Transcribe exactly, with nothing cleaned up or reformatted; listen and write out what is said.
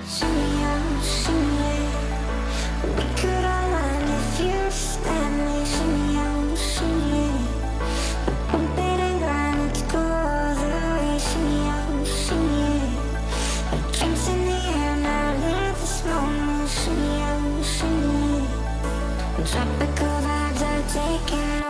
shimmy on, shimmy. We could align if you stand me, shimmy on, shimmy. Bump it and grind, let's go all the way, shimmy on, shimmy. Drinks in the air, now live this moment, shimmy on, shimmy. Tropical vibes are taking over.